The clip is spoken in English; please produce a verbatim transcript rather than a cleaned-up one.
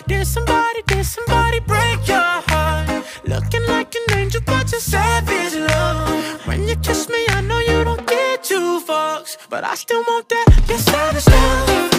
Did somebody, did somebody break your heart? Looking like an angel, but you're savage love. When you kiss me, I know you don't get two fucks, but I still want that, your savage love.